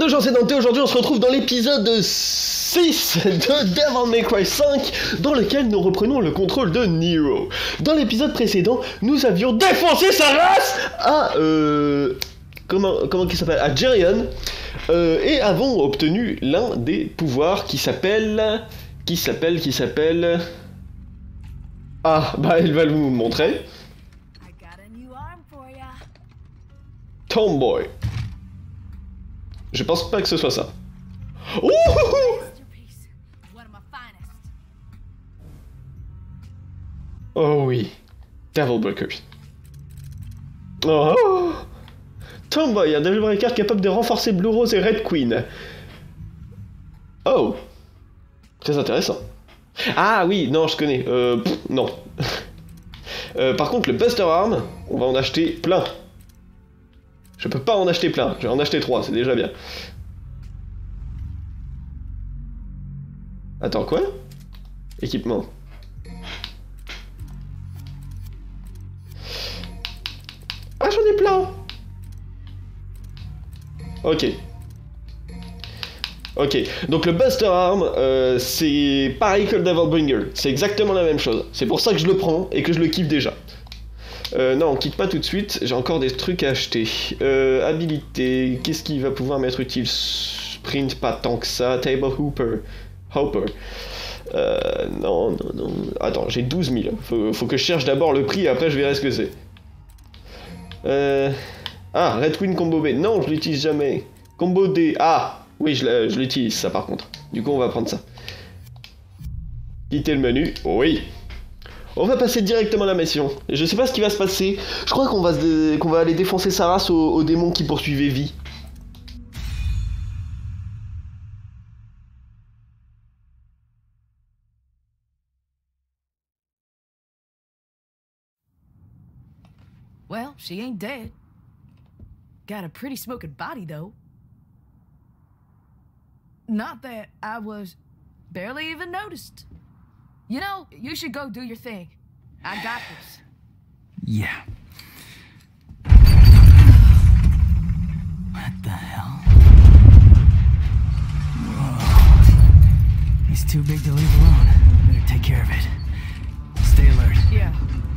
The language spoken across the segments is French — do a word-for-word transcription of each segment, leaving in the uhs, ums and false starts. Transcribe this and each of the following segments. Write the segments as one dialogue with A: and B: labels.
A: gens, c'est Dante. Aujourd'hui on se retrouve dans l'épisode six de Devil May Cry cinq, dans lequel nous reprenons le contrôle de Nero. Dans l'épisode précédent, nous avions défoncé sa race à... Euh... Comment, comment qu'il s'appelle à Jerion, euh, et avons obtenu l'un des pouvoirs qui s'appelle... Qui s'appelle... Qui s'appelle... Ah, bah elle va nous le montrer. Tomboy. Je pense pas que ce soit ça. Ouh! Oh oui. Devil Breakers. Oh! Tomboy, un Devil Breaker capable de renforcer Blue Rose et Red Queen. Oh! Très intéressant. Ah oui, non, je connais. Euh, pff, non. euh, par contre, le Buster Arm, on va en acheter plein. Je peux pas en acheter plein, je vais en acheter trois, c'est déjà bien. Attends, quoi? Équipement. Ah, j'en ai plein! Ok. Ok, donc le Buster Arm, euh, c'est pareil que le Devil Bringer, c'est exactement la même chose. C'est pour ça que je le prends et que je le kiffe déjà. Euh, non, on quitte pas tout de suite, j'ai encore des trucs à acheter. Euh, habilité, qu'est-ce qui va pouvoir m'être utile? Sprint, pas tant que ça. Table Hooper. Hopper. Euh, non, non, non. Attends, j'ai douze mille. Faut, faut que je cherche d'abord le prix, après je verrai ce que c'est. Euh... Ah, Red Queen Combo B. Non, je l'utilise jamais. Combo D. Ah, oui, je l'utilise, ça par contre. Du coup, on va prendre ça. Quitter le menu. Oui. On va passer directement à la mission. Je sais pas ce qui va se passer. Je crois qu'on va, se qu'on va aller défoncer sa race aux, aux démons qui poursuivaient Vi.
B: Well, she ain't dead. Got a pretty smoking body, though. Not that I was barely even noticed. You know, you should go do your thing. I got this.
C: Yeah. What the hell? Whoa. He's too big to leave alone. Better take care of it. Stay alert.
B: Yeah.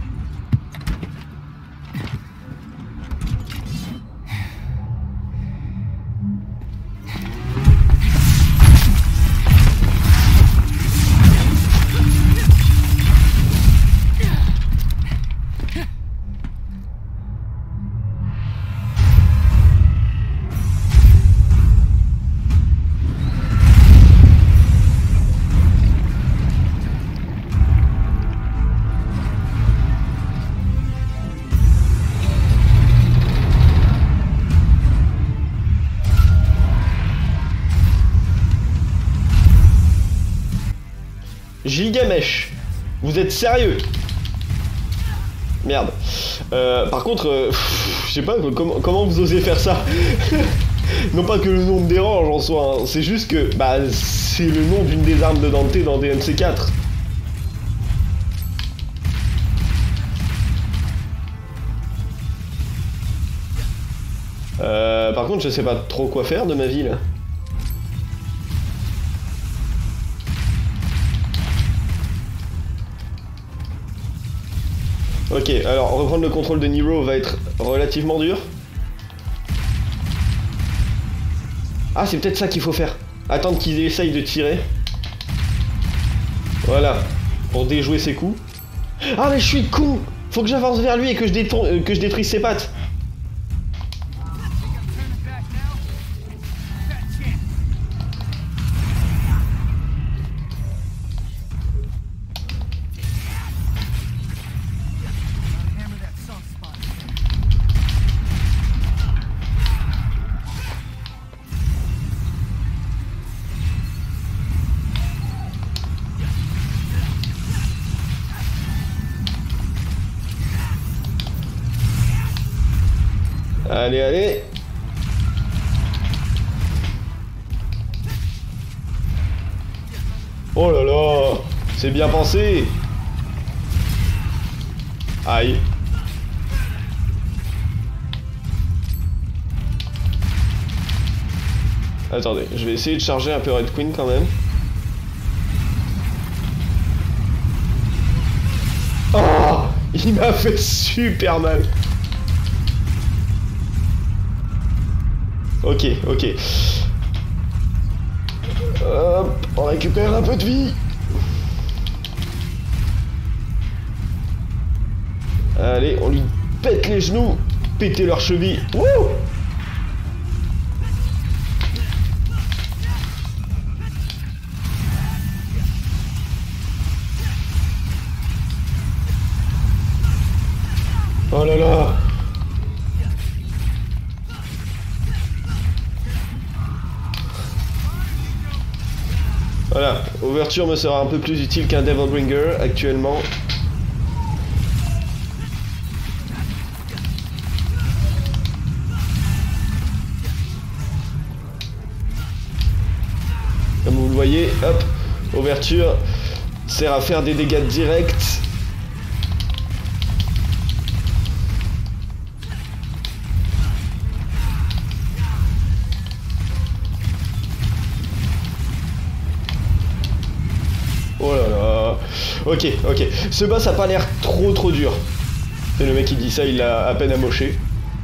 A: Gigamesh, vous êtes sérieux? Merde. Euh, par contre, euh, je sais pas comment, comment vous osez faire ça. Non pas que le nom me dérange en soi, hein. C'est juste que bah c'est le nom d'une des armes de Dante dans D M C quatre. Euh, par contre, je sais pas trop quoi faire de ma vie là. Ok, alors reprendre le contrôle de Nero va être relativement dur. Ah, c'est peut-être ça qu'il faut faire. Attendre qu'ils essayent de tirer. Voilà, pour déjouer ses coups. Ah mais je suis con! Faut que j'avance vers lui et que je, euh, que je détruise ses pattes. Allez, allez. Oh là là, c'est bien pensé. Aïe. Attendez, je vais essayer de charger un peu Red Queen quand même. Oh, il m'a fait super mal. Ok, ok. Hop, on récupère un peu de vie. Allez, on lui pète les genoux. Péter leurs chevilles. Wouh! Oh là là! Voilà, ouverture me sera un peu plus utile qu'un Devilbringer actuellement. Comme vous le voyez, hop, ouverture sert à faire des dégâts directs. Oh là là. Ok, ok. Ce boss a pas l'air trop trop dur. C'est le mec qui dit ça, il l'a à peine amoché.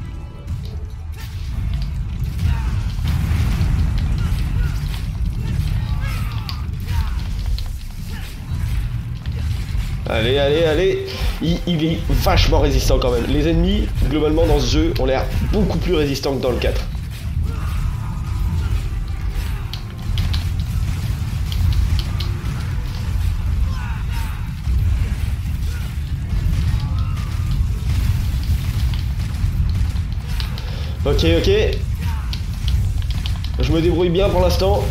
A: Allez, allez, allez. Il, il est vachement résistant quand même. Les ennemis, globalement dans ce jeu, ont l'air beaucoup plus résistants que dans le quatre. Ok, ok. Je me débrouille bien pour l'instant.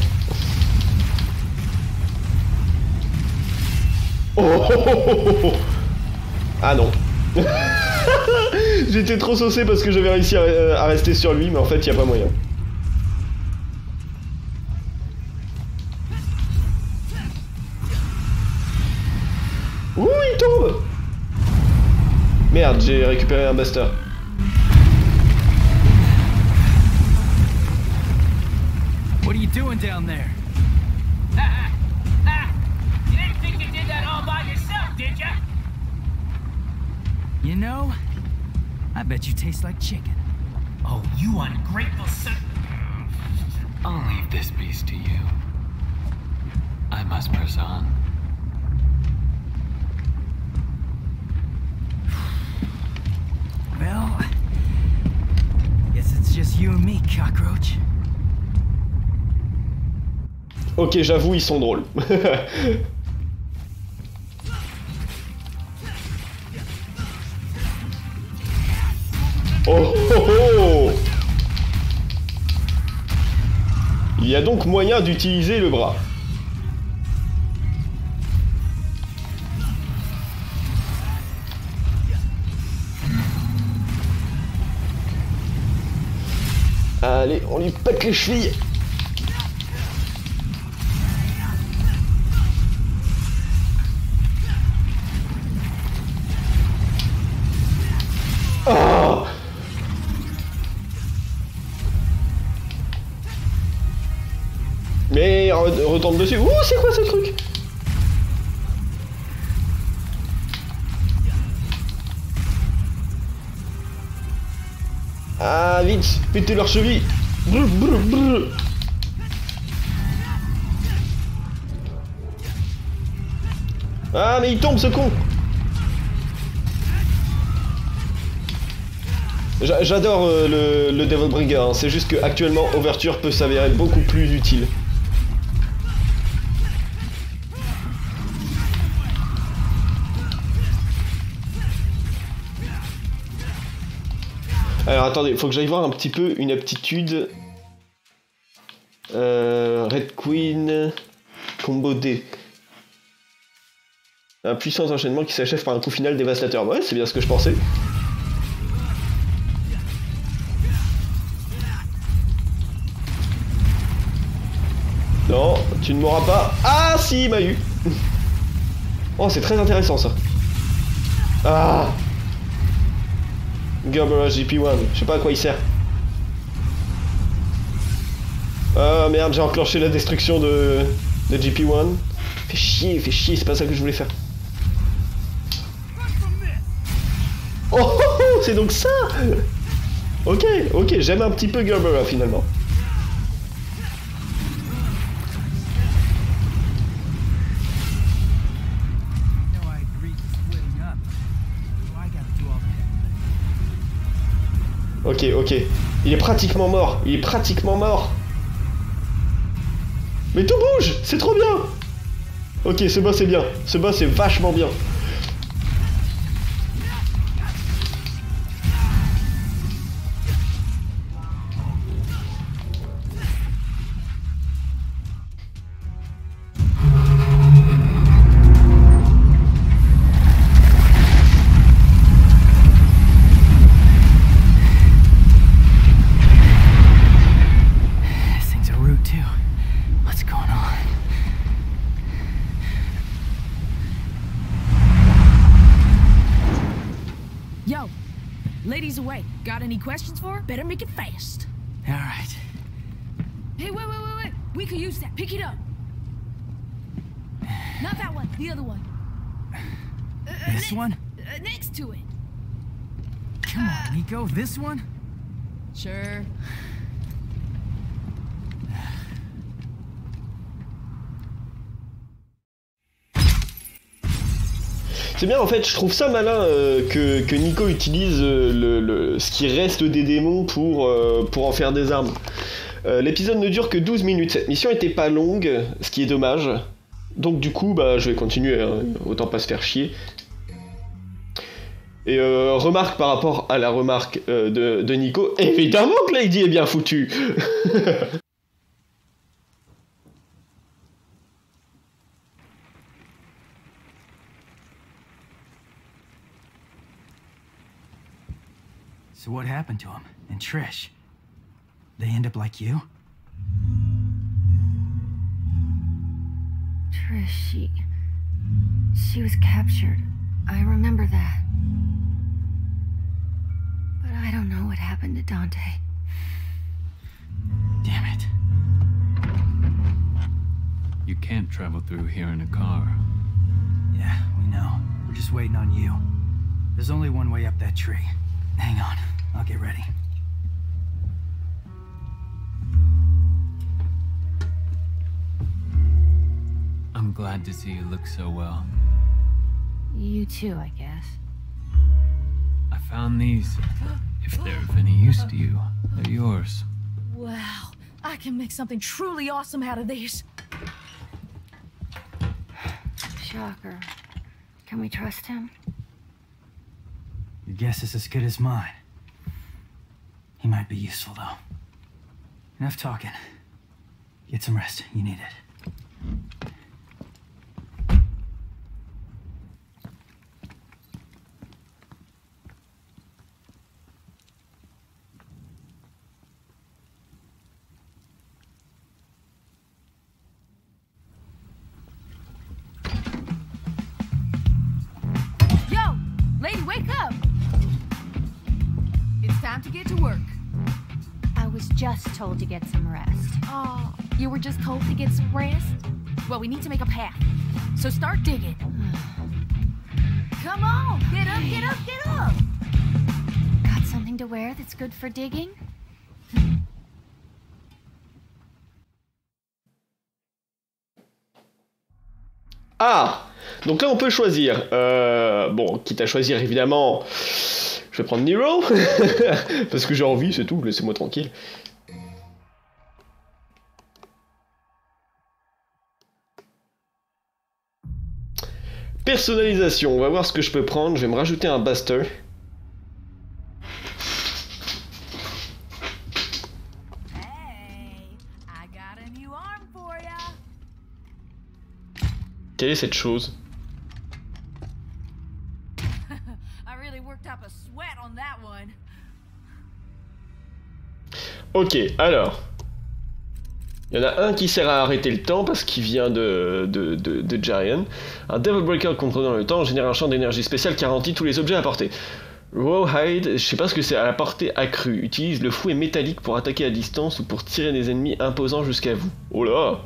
A: Oh, oh, oh, oh, oh. Ah non. J'étais trop saucé parce que j'avais réussi à, à rester sur lui, mais en fait, il n'y a pas moyen. Ouh, il tombe. Merde, j'ai récupéré un Buster.
C: What are you doing down there?
D: You didn't think you did that all by yourself, did ya?
C: You know, I bet you taste like chicken.
D: Oh, you ungrateful son.
E: I'll leave this beast to you. I must press on.
C: Well, guess it's just you and me, cockroach.
A: Ok, j'avoue, ils sont drôles. Oh, oh, oh. Il y a donc moyen d'utiliser le bras. Allez, on lui pète les chevilles. Oh! Mais re retombe dessus. Ouh, c'est quoi ce truc? Ah, vite, pétez leurs chevilles. Brr, brr, brr. Ah, mais il tombe ce con. J'adore euh, le, le Devilbringer, hein. C'est juste que actuellement Overture peut s'avérer beaucoup plus utile. Alors attendez, faut que j'aille voir un petit peu une aptitude. Euh, Red Queen, combo D. Un puissant enchaînement qui s'achève par un coup final dévastateur. Ouais, c'est bien ce que je pensais. Non, tu ne m'auras pas. Ah si, il m'a eu. Oh, c'est très intéressant ça. Ah, Gerberus G P un, je sais pas à quoi il sert. Ah merde, j'ai enclenché la destruction de, de G P un. Fais chier, fais chier, c'est pas ça que je voulais faire. Oh, oh, oh, c'est donc ça. Ok, ok, j'aime un petit peu Gerbera finalement. Ok, ok. Il est pratiquement mort. Il est pratiquement mort. Mais tout bouge. C'est trop bien. Ok, ce boss est bien. Ce boss est vachement bien.
B: Ladies away. Got any questions for her? Better make it fast.
C: All right.
B: Hey, wait, wait, wait, wait. We could use that. Pick it up. Not that one. The other one. Uh,
C: This one?
B: Uh, next to it.
C: Come on, Nico. This one?
B: Sure.
A: C'est bien en fait, je trouve ça malin euh, que, que Nico utilise euh, le, le, ce qui reste des démons pour, euh, pour en faire des armes. Euh, L'épisode ne dure que douze minutes, cette mission était pas longue, ce qui est dommage. Donc du coup, bah, je vais continuer, hein, autant pas se faire chier. Et euh, remarque par rapport à la remarque euh, de, de Nico, évidemment que Lady est bien foutue.
C: So what happened to him? And Trish? They end up like you?
F: Trish, she... She was captured. I remember that. But I don't know what happened to Dante.
C: Damn it.
E: You can't travel through here in a car.
C: Yeah, we know. We're just waiting on you. There's only one way up that tree. Hang on, I'll get ready.
E: I'm glad to see you look so well.
F: You too, I guess.
E: I found these. If they're of any use to you, they're yours.
B: Wow. I can make something truly awesome out of these.
F: Shocker. Can we trust him?
C: Your guess is as good as mine. He might be useful, though. Enough talking. Get some rest. You need it.
B: Yo! Lady, wake up! It's time to get to work.
F: I was just told to get some rest.
B: Oh, you were just told to get some rest? Well, we need to make a path. So start digging. Come on! Get up, get up, get up!
F: Got something to wear that's good for digging?
A: Ah! Donc là on peut choisir. Euh, bon, quitte à choisir évidemment, je vais prendre Nero. Parce que j'ai envie, c'est tout, laissez-moi tranquille. Personnalisation, on va voir ce que je peux prendre. Je vais me rajouter un Buster.
B: Hey, I got a new arm for ya.
A: Quelle est cette chose?
B: I really worked up a sweat on that one.
A: Ok, alors. Il y en a un qui sert à arrêter le temps parce qu'il vient de, de, de, de Giant. Un Devil Breaker contrôlant le temps génère un champ d'énergie spécial qui ralentit tous les objets à portée. Rawhide, je sais pas ce que c'est, à la portée accrue. Utilise le fouet métallique pour attaquer à distance ou pour tirer des ennemis imposants jusqu'à vous. Oh là.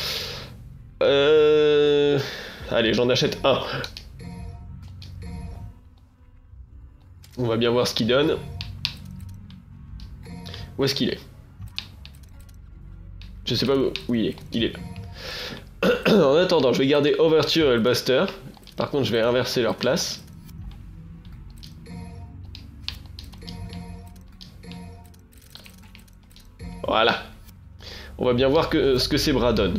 A: Euh... Allez, j'en achète un. On va bien voir ce qu'il donne. Où est-ce qu'il est? Je sais pas où, où il est. Il est là. En attendant, je vais garder Overture et le Buster. Par contre, je vais inverser leur place. Voilà. On va bien voir que, ce que ces bras donnent.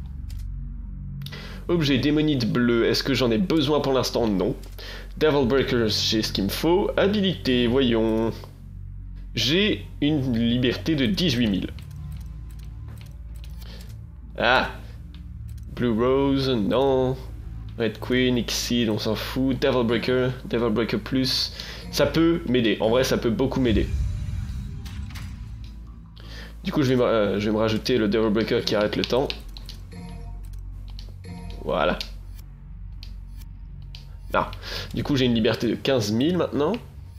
A: Objet démonite bleu, est-ce que j'en ai besoin pour l'instant? Non. Devil Breakers, j'ai ce qu'il me faut. Habilité, voyons. J'ai une liberté de dix-huit mille. Ah. Blue Rose, non. Red Queen, Exceed, on s'en fout. Devil Breaker, Devil Breaker plus. Ça peut m'aider, en vrai ça peut beaucoup m'aider. Du coup je vais, me, euh, je vais me rajouter le Devil Breaker qui arrête le temps. Voilà. Non. Du coup j'ai une liberté de quinze mille maintenant.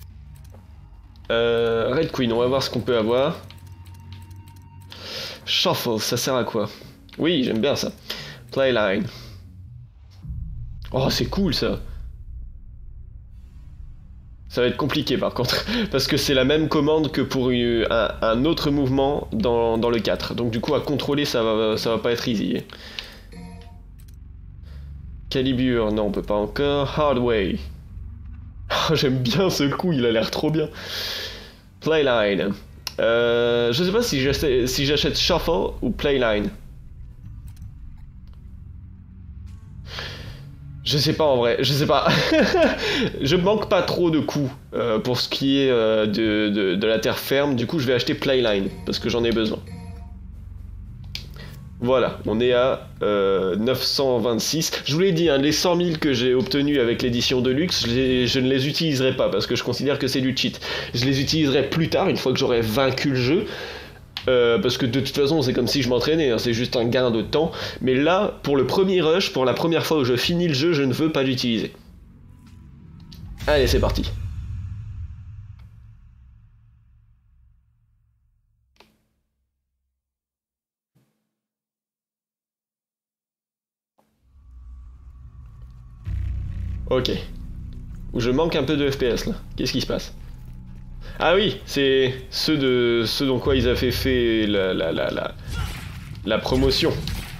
A: Euh, Red Queen, on va voir ce qu'on peut avoir. Shuffle, ça sert à quoi? Oui, j'aime bien ça. Playline. Oh, c'est cool ça. Ça va être compliqué par contre, parce que c'est la même commande que pour une, un, un autre mouvement dans, dans le quatre. Donc du coup à contrôler ça va, ça va pas être easy. Calibur, non on peut pas encore. Hardway. Oh, j'aime bien ce coup, il a l'air trop bien. Playline. Euh, je sais pas si j'achète si j'achète Shuffle ou Playline. Je sais pas en vrai, je sais pas. Je manque pas trop de coups euh, pour ce qui est euh, de, de, de la terre ferme. Du coup, je vais acheter Playline parce que j'en ai besoin. Voilà, on est à euh, neuf cent vingt-six. Je vous l'ai dit, hein, les cent mille que j'ai obtenus avec l'édition de luxe, je, les, je ne les utiliserai pas parce que je considère que c'est du cheat. Je les utiliserai plus tard, une fois que j'aurai vaincu le jeu. Euh, parce que de toute façon c'est comme si je m'entraînais, hein, c'est juste un gain de temps. Mais là, pour le premier rush, pour la première fois où je finis le jeu, je ne veux pas l'utiliser. Allez, c'est parti. Ok. Où je manque un peu de F P S là. Qu'est-ce qui se passe? Ah oui, c'est ceux de ceux dont quoi ils avaient fait la, la, la, la, la promotion.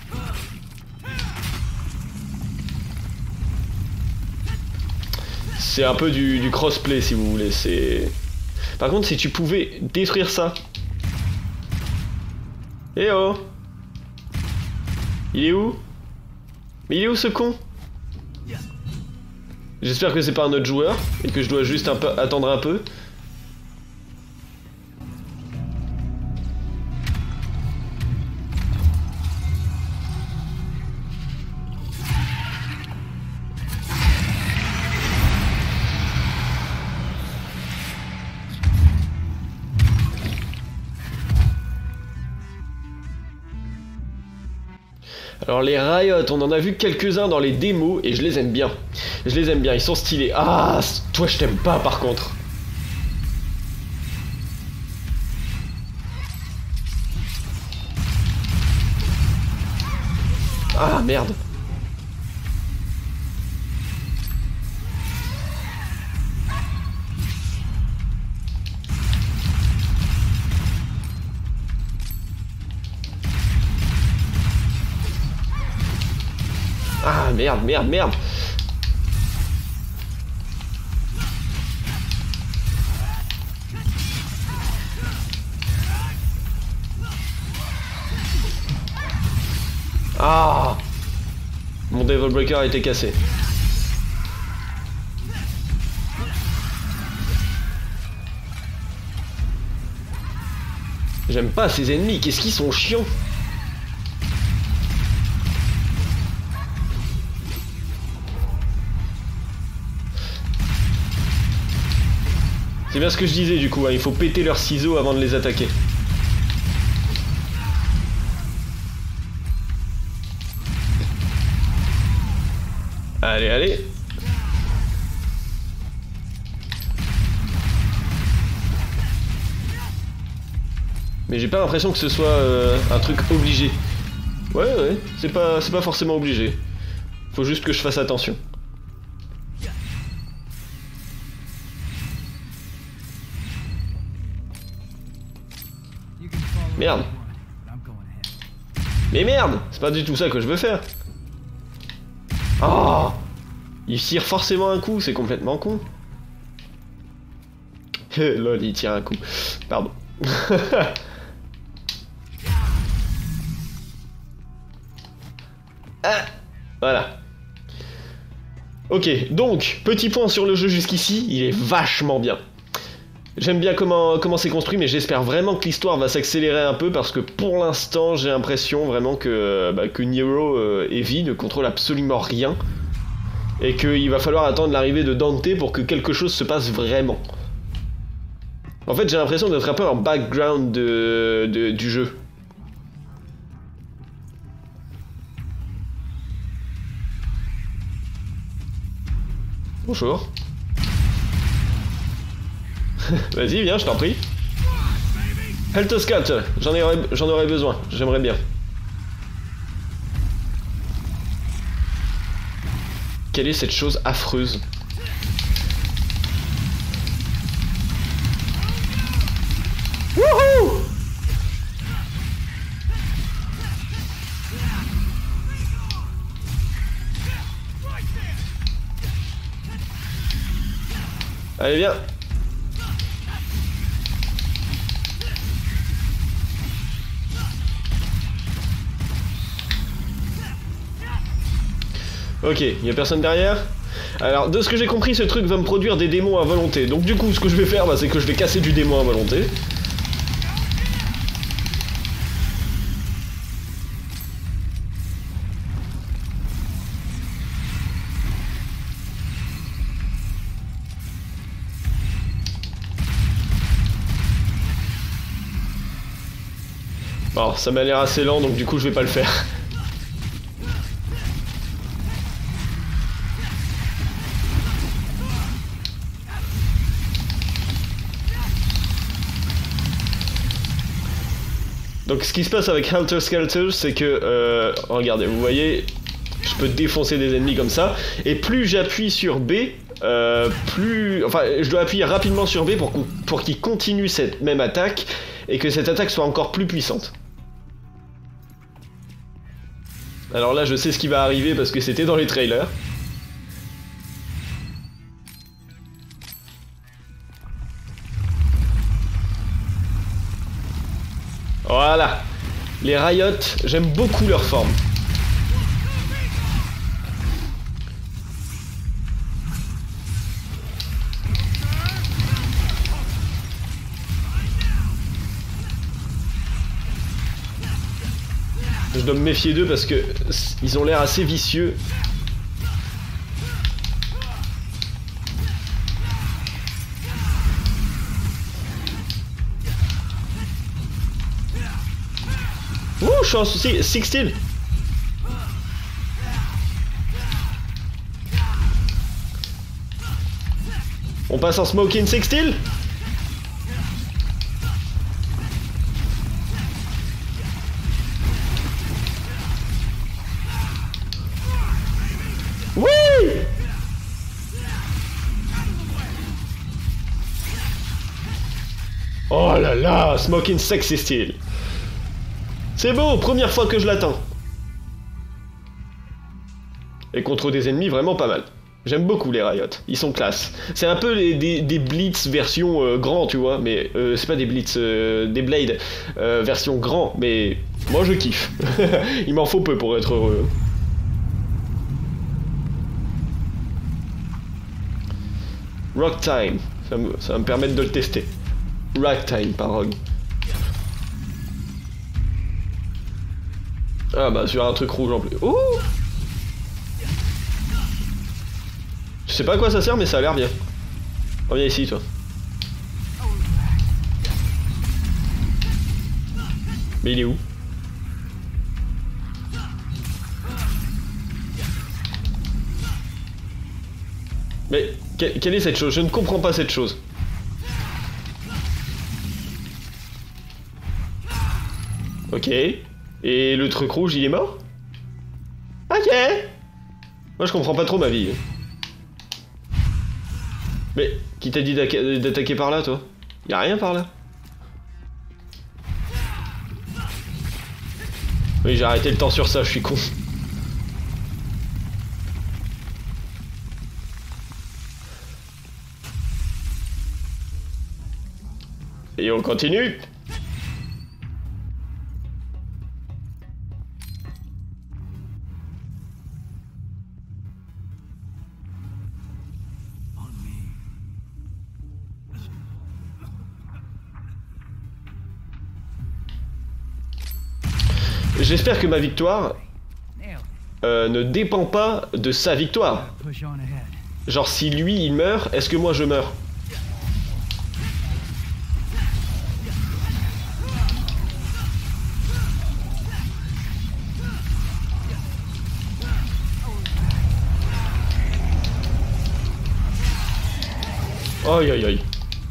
A: C'est un peu du, du crossplay si vous voulez. C'est. Par contre, si tu pouvais détruire ça. Eh oh! Il est où? Mais il est où ce con? J'espère que c'est pas un autre joueur et que je dois juste un peu attendre un peu. Alors les Riot, on en a vu quelques-uns dans les démos et je les aime bien. Je les aime bien, ils sont stylés. Ah, toi je t'aime pas par contre. Ah merde. Ah merde, merde, merde. Ah, mon Devil Breaker a été cassé. J'aime pas ces ennemis, qu'est-ce qu'ils sont chiants. C'est bien ce que je disais du coup, hein, il faut péter leurs ciseaux avant de les attaquer. Allez, allez. Mais j'ai pas l'impression que ce soit euh, un truc obligé. Ouais, ouais, c'est pas, c'est pas forcément obligé. Faut juste que je fasse attention. Merde. Mais merde, c'est pas du tout ça que je veux faire. Oh, il tire forcément un coup, c'est complètement con. Lol, il tire un coup. Pardon. Ah, voilà. Ok, donc, petit point sur le jeu jusqu'ici, il est vachement bien. J'aime bien comment comment c'est construit, mais j'espère vraiment que l'histoire va s'accélérer un peu, parce que pour l'instant, j'ai l'impression vraiment que, bah, que Nero euh, et Vi ne contrôlent absolument rien, et qu'il va falloir attendre l'arrivée de Dante pour que quelque chose se passe vraiment. En fait, j'ai l'impression d'être un peu en background de, de, du jeu. Bonjour. Vas-y, viens, je t'en prie. Helter Skelter, j'en aurais, j'en aurais besoin, j'aimerais bien. Quelle est cette chose affreuse? Wouhou! Allez, viens. Ok, il y a personne derrière. Alors, de ce que j'ai compris, ce truc va me produire des démons à volonté. Donc du coup, ce que je vais faire, bah, c'est que je vais casser du démon à volonté. Bon, ça m'a l'air assez lent, donc du coup, je vais pas le faire. Donc ce qui se passe avec Helter Skelter, c'est que, euh, regardez, vous voyez, je peux défoncer des ennemis comme ça, et plus j'appuie sur B, euh, plus... Enfin, je dois appuyer rapidement sur B pour, pour qu'il continue cette même attaque, et que cette attaque soit encore plus puissante. Alors là, je sais ce qui va arriver parce que c'était dans les trailers. Voilà. Les Riot, j'aime beaucoup leur forme. Je dois me méfier d'eux parce que ils ont l'air assez vicieux. Ouh, je suis en sixteen. On passe en smoking sixteen. Oui. Oh là là, smoking sexy style. C'est beau, première fois que je l'attends. Et contre des ennemis vraiment pas mal. J'aime beaucoup les Riot, ils sont classe. C'est un peu les, des, des Blitz version euh, grand, tu vois, mais euh, c'est pas des Blitz, euh, des Blade euh, version grand, mais moi je kiffe. Il m'en faut peu pour être heureux. Rock Time, ça, me, ça va me permettre de le tester. Rock Time par Rogue. Ah bah sur un truc rouge en plus. Ouh! Je sais pas à quoi ça sert mais ça a l'air bien. Reviens ici toi. Mais il est où? Mais quelle est cette chose? Je ne comprends pas cette chose. Ok. Et le truc rouge, il est mort? Ok. Moi, je comprends pas trop ma vie. Mais, qui t'a dit d'attaquer par là, toi? Y'a rien par là? Oui, j'ai arrêté le temps sur ça, je suis con. Et on continue. J'espère que ma victoire euh, ne dépend pas de sa victoire. Genre si lui il meurt, est-ce que moi je meurs? Aïe aïe aïe.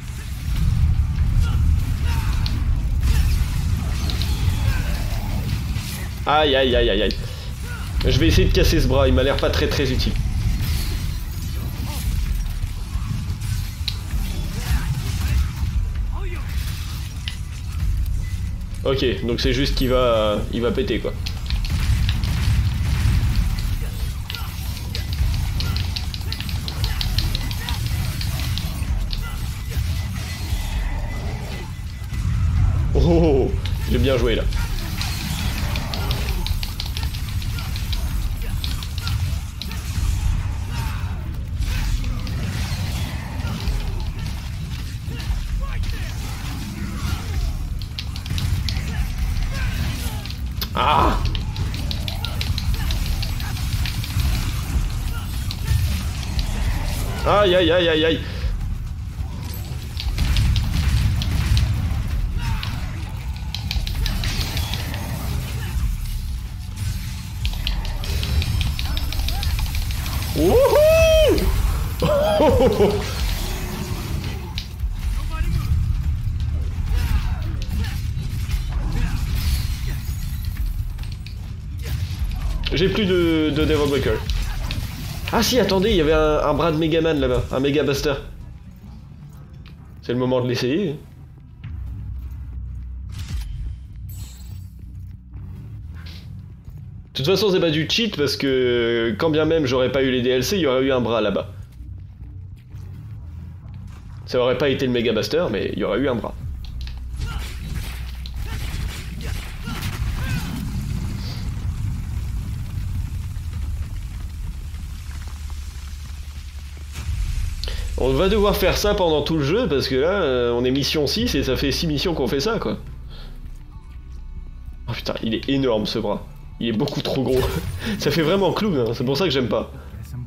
A: Aïe aïe aïe aïe aïe. Je vais essayer de casser ce bras, il m'a l'air pas très très utile. Ok, donc c'est juste qu'il va... il va péter quoi. Oh, j'ai bien joué là. Ah! Aïe aïe aïe aïe aïe. Wouhou! Oh! J'ai plus de, de Devil Breaker. Ah si, attendez, il y avait un, un bras de Megaman là-bas, un Mega Buster. C'est le moment de l'essayer. De toute façon, c'est pas du cheat parce que quand bien même j'aurais pas eu les D L C, il y aurait eu un bras là-bas. Ça aurait pas été le Mega Buster, mais il y aurait eu un bras. On va devoir faire ça pendant tout le jeu parce que là, euh, on est mission six et ça fait six missions qu'on fait ça quoi. Oh putain, il est énorme ce bras. Il est beaucoup trop gros. Ça fait vraiment clown, hein. C'est pour ça que j'aime pas.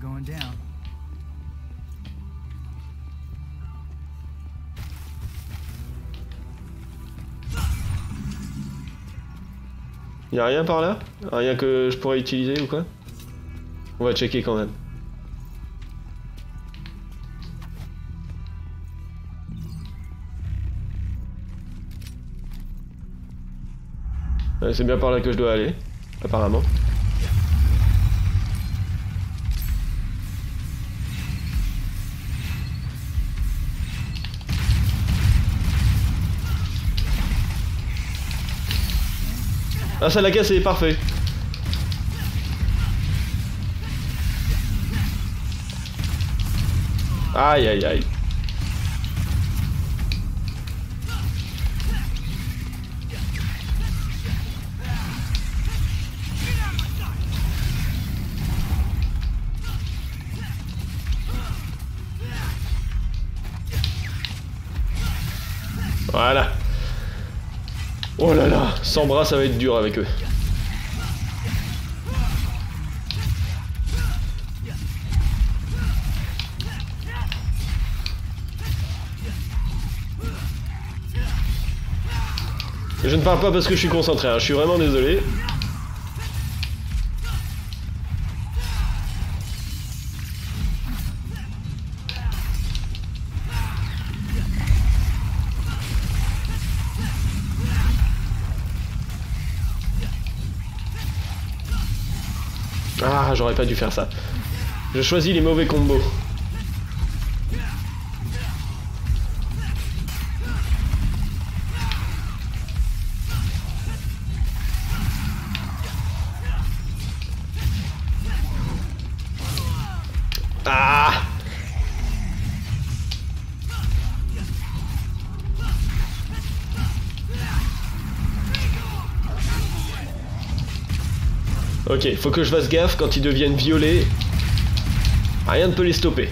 A: Y'a rien par là? Rien que je pourrais utiliser ou quoi? On va checker quand même. Ouais, c'est bien par là que je dois aller, apparemment. Ah, ça l'a cassé, parfait. Aïe aïe aïe. Voilà. Oh là là, sans bras ça va être dur avec eux. Je ne parle pas parce que je suis concentré, hein. Je suis vraiment désolé. Ah, j'aurais pas dû faire ça. Je choisis les mauvais combos. Ah! Ok, faut que je fasse gaffe quand ils deviennent violets. Rien ne peut les stopper.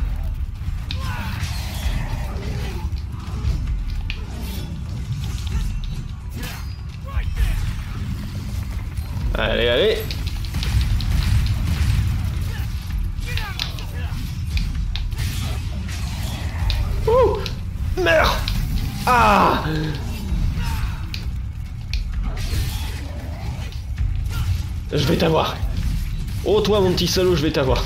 A: Allez, allez. Ouh! Meurs! Ah! Je vais t'avoir. Oh toi mon petit salaud, je vais t'avoir.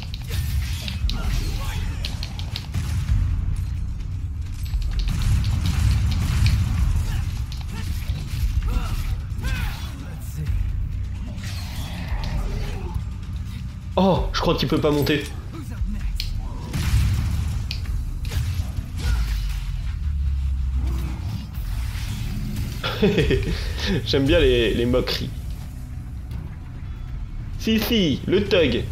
A: Oh, je crois qu'il peut pas monter. J'aime bien les, les moqueries. Si, si, le thug.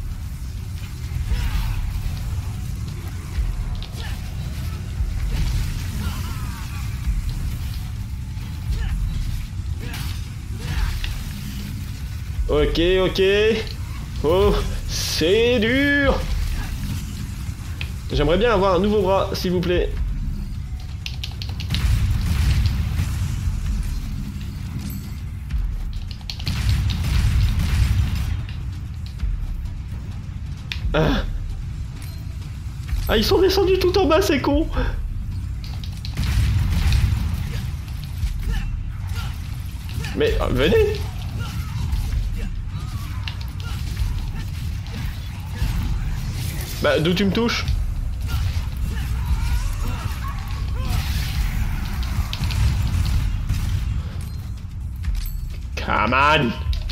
A: Ok, ok. Oh, c'est dur. J'aimerais bien avoir un nouveau bras, s'il vous plaît. Ah. Ah, ils sont descendus tout en bas, c'est con. Mais ah, venez. Bah, d'où tu me touches? Come on.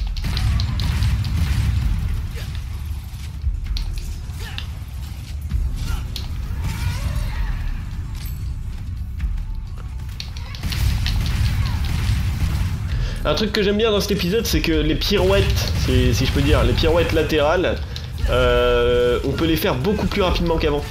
A: Un truc que j'aime bien dans cet épisode, c'est que les pirouettes, si, si je peux dire, les pirouettes latérales, euh, on peut les faire beaucoup plus rapidement qu'avant.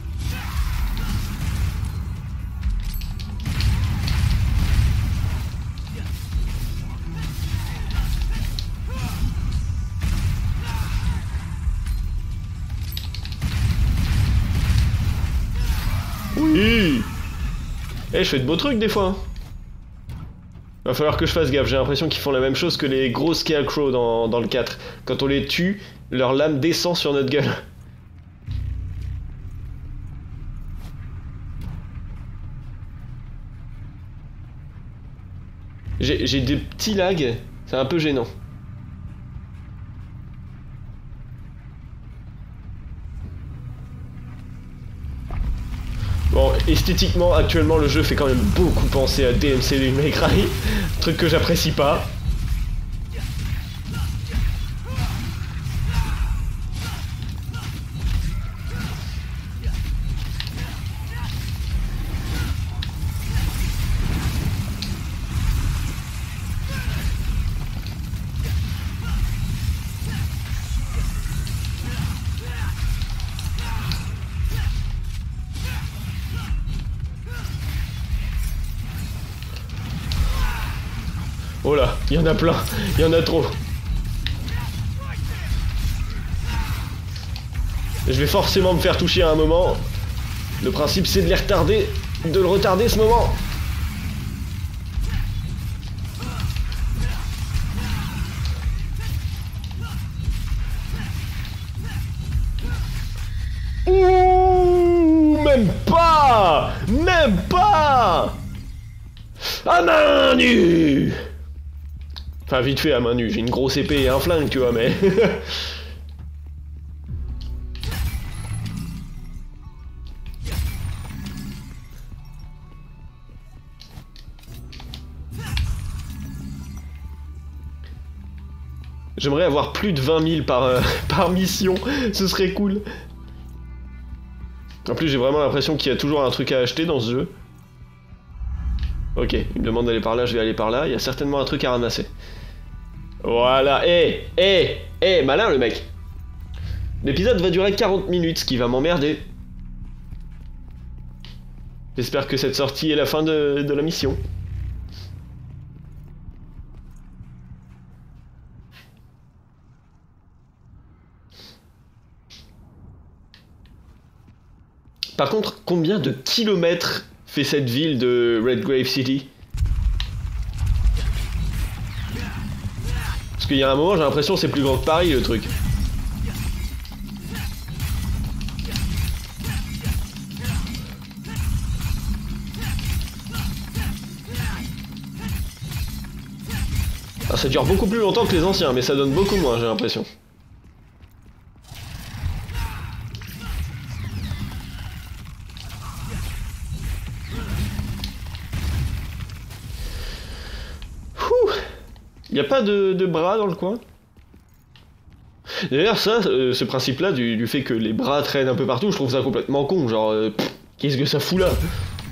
A: Oui. Eh, je fais de beaux trucs des fois. Hein. Va falloir que je fasse gaffe, j'ai l'impression qu'ils font la même chose que les gros Scarecrow dans, dans le quatre. Quand on les tue, leur lame descend sur notre gueule. J'ai j'ai des petits lags, c'est un peu gênant. Bon, esthétiquement, actuellement, le jeu fait quand même beaucoup penser à D M C Devil May Cry, truc que j'apprécie pas. Oh là, il y en a plein, il y en a trop. Je vais forcément me faire toucher à un moment. Le principe c'est de les retarder, de le retarder ce moment. Ouh, même pas, même pas. À main nue. Enfin, vite fait à main nue, j'ai une grosse épée et un flingue, tu vois, mais... J'aimerais avoir plus de vingt mille par, euh, par mission, ce serait cool. En plus, j'ai vraiment l'impression qu'il y a toujours un truc à acheter dans ce jeu. Ok, il me demande d'aller par là, je vais aller par là. Il y a certainement un truc à ramasser. Voilà, hé, hé, hé, malin le mec. L'épisode va durer quarante minutes, ce qui va m'emmerder. J'espère que cette sortie est la fin de, de la mission. Par contre, combien de kilomètres fait cette ville de Redgrave City? Parce qu'il y a un moment, j'ai l'impression que c'est plus grand que Paris, le truc. Alors, ça dure beaucoup plus longtemps que les anciens, mais ça donne beaucoup moins, j'ai l'impression. Il n'y a pas de, de bras dans le coin? D'ailleurs ça, euh, ce principe-là du, du fait que les bras traînent un peu partout, je trouve ça complètement con, genre... Euh, qu'est-ce que ça fout là?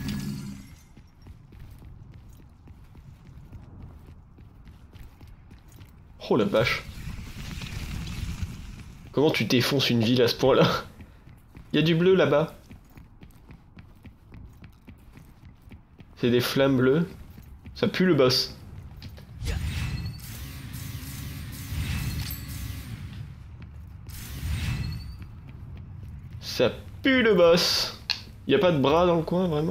A: Oh la vache. Comment tu défonces une ville à ce point-là? Il y a du bleu là-bas. C'est des flammes bleues. Ça pue le boss. Ça pue le boss. Y a pas de bras dans le coin, vraiment?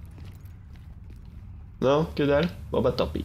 A: Non, que dalle? Bon bah tant pis.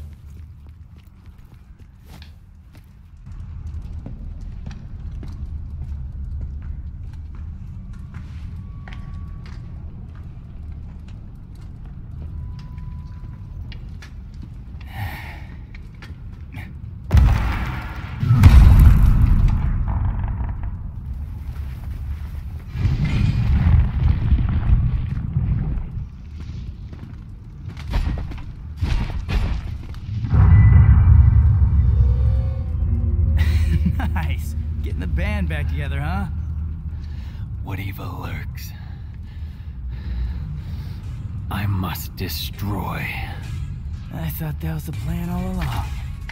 C: Nice. Getting the band back together, huh?
E: What evil lurks? I must destroy.
C: I thought that was the plan all along.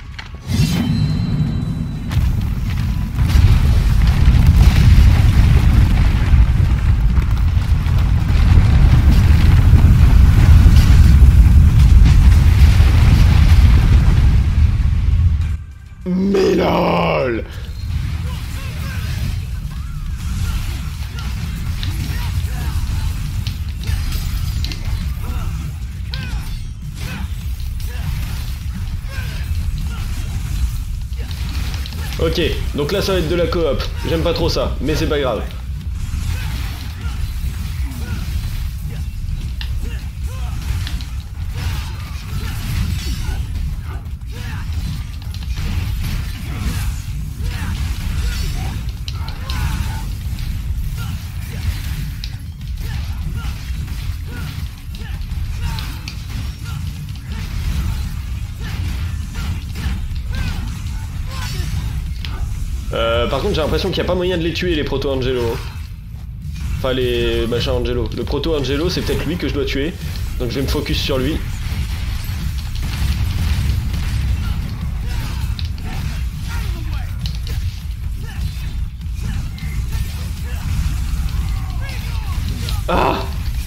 A: Mais lol! Ok, donc là ça va être de la coop. J'aime pas trop ça, mais c'est pas grave. Euh, par contre j'ai l'impression qu'il n'y a pas moyen de les tuer les proto-Angelo. Enfin les machins Angelo. Le proto-Angelo c'est peut-être lui que je dois tuer. Donc je vais me focus sur lui. Ah!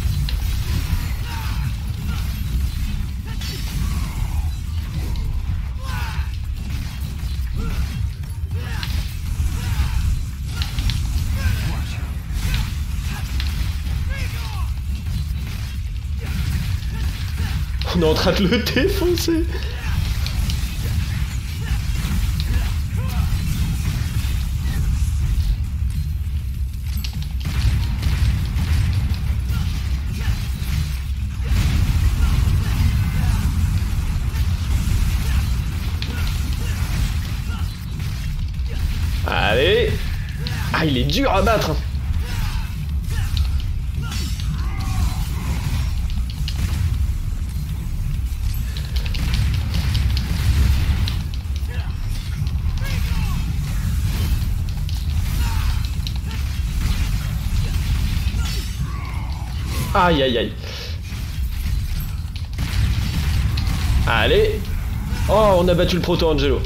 A: On est en train de le défoncer. Allez. Ah, il est dur à battre. Aïe aïe aïe. Allez. Oh, on a battu le Proto Angelo.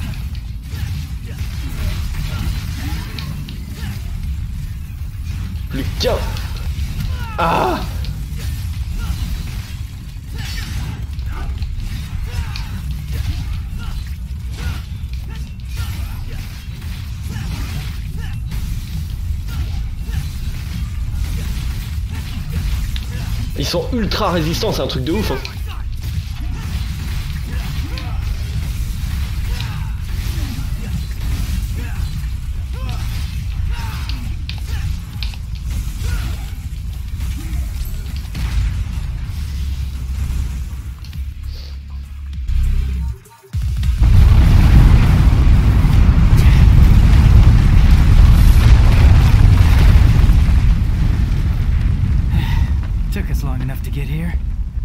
A: Plus qu'un. Ah. Ils sont ultra résistants, c'est un truc de ouf hein.
C: Took us long enough to get here.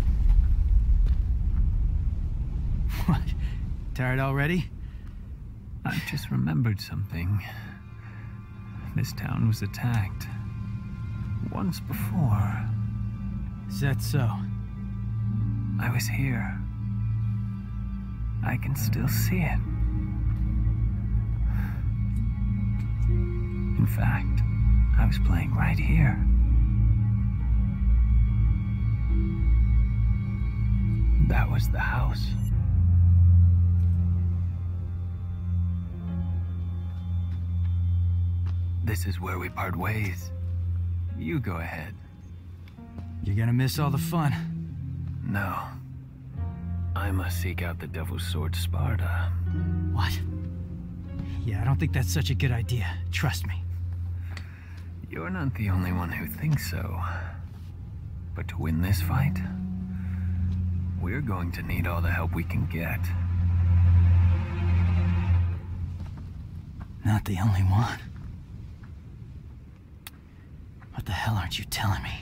C: What? Tired already?
E: I've just remembered something. This town was attacked. Once before.
C: Is that so?
E: I was here. I can still see it. In fact, I was playing right here. That was the house. This is where we part ways. You go ahead.
C: You're gonna miss all the fun.
E: No. I must seek out the Devil's Sword Sparda.
C: What? Yeah, I don't think that's such a good idea. Trust me.
E: You're not the only one who thinks so. But to win this fight, we're going to need all the help we can get.
C: Not the only one. What the hell aren't you telling me?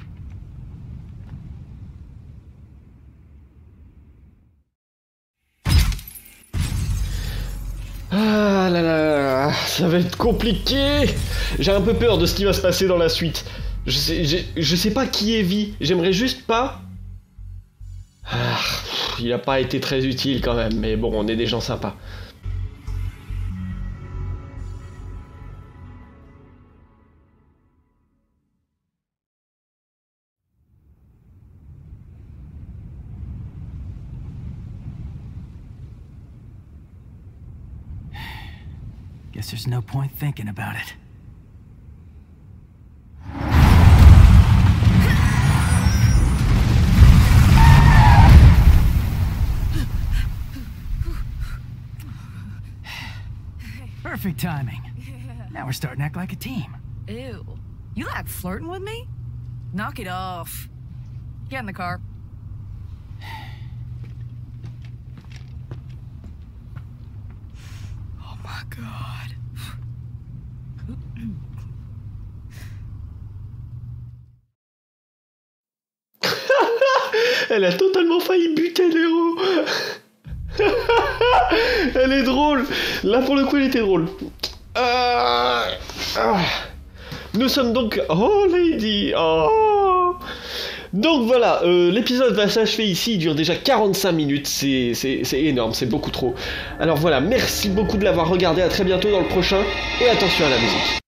A: Ah là là, ça va être compliqué. J'ai un peu peur de ce qui va se passer dans la suite. Je sais, je, je sais pas qui est Vi. J'aimerais juste pas... Ah, il a pas été très utile quand même, mais bon, on est des gens sympas.
C: Guess there's no point thinking about it. Perfect timing. Now we're starting to act like a team.
B: Ew. You like flirting with me? Knock it off. Get in the car. Oh my god.
A: Elle a totalement failli buter l'héros. Elle est drôle. Là pour le coup elle était drôle. Ah, ah. Nous sommes donc... Oh Lady. Oh. Donc voilà, euh, l'épisode va s'achever ici, il dure déjà quarante-cinq minutes, c'est énorme, c'est beaucoup trop. Alors voilà, merci beaucoup de l'avoir regardé, à très bientôt dans le prochain, et attention à la musique.